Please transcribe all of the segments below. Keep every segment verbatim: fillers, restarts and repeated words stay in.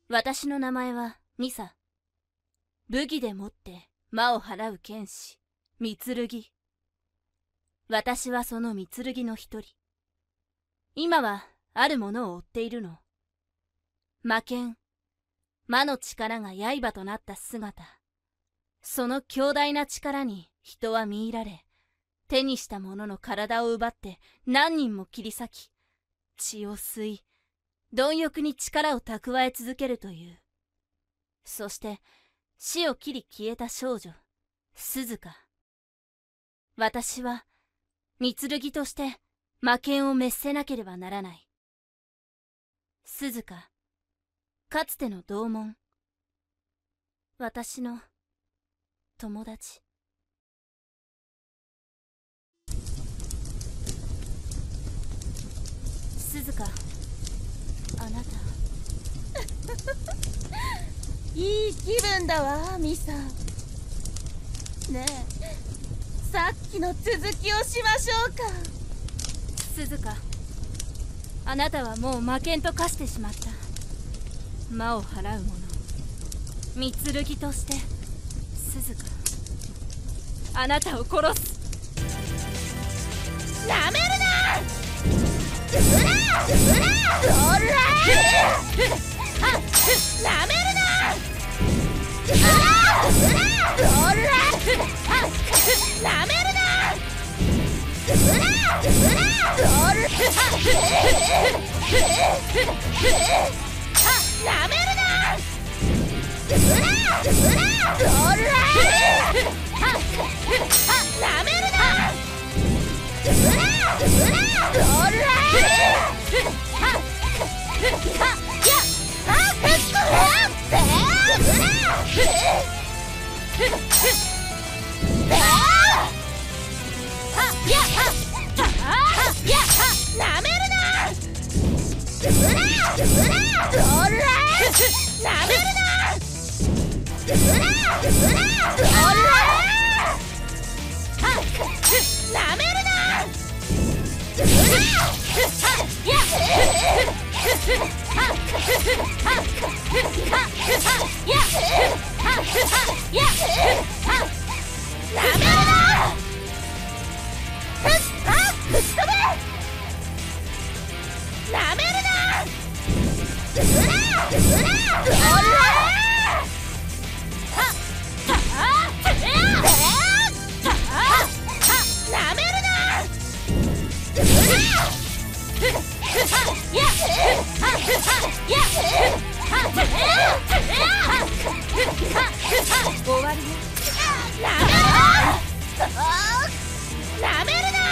私の名前はミサ。武技でもって魔を払う剣士、御剣。私はその御剣の一人。今はあるものを追っているの。魔剣、魔の力が刃となった姿。その強大な力に人は見入られ、手にした者の体を奪って何人も切り裂き、血を吸い、貪欲に力を蓄え続けるという。そして死を切り消えた少女、鈴鹿。私は御剣として魔剣を滅せなければならない。鈴鹿、かつての同門。私の友達。鈴鹿、あなたいい気分だわ、ミサ。ねえ、さっきの続きをしましょうか。 鈴鹿、あなたはもう魔剣と化してしまった。魔を払う者、御剣として鈴鹿、あなたを殺す。 なめるな。うらうらおらなめるな。うらうらおらなめるな。うらうらおらなめるな。うらうらおらなめるな。うらうらおらなめるな。うらうらおらなめるな。うらうらおらなめるな。うらやっなめるな。ふっあふっ飛べ。なめるな。うらうらおらなめるな。 終わりよ。 なめるな。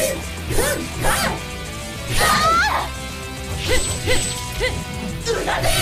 うなで